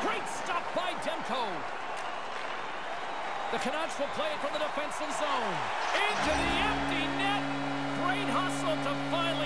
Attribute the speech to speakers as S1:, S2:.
S1: Great stop by Demko. The Canucks will play it from the defensive zone. Into the empty net. Great hustle to finally